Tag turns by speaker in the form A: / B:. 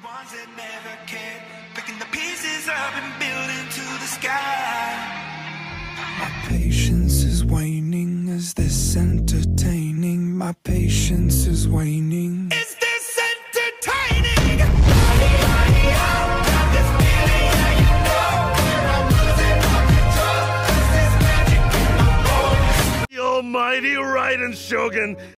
A: ones that never cared, picking the pieces up and building to the sky. My patience is waning. Is this entertaining? My patience is waning. Is this entertaining? Got this feeling, yeah, you know, I'm losing all control. 'Cause there's magic in my bones.
B: The almighty Raiden Shogun